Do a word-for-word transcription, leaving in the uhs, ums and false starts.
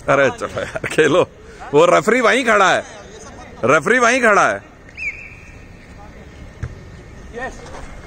अरे चलो यार खेलो, वो रेफरी वहीं खड़ा है, रेफरी वहीं खड़ा है।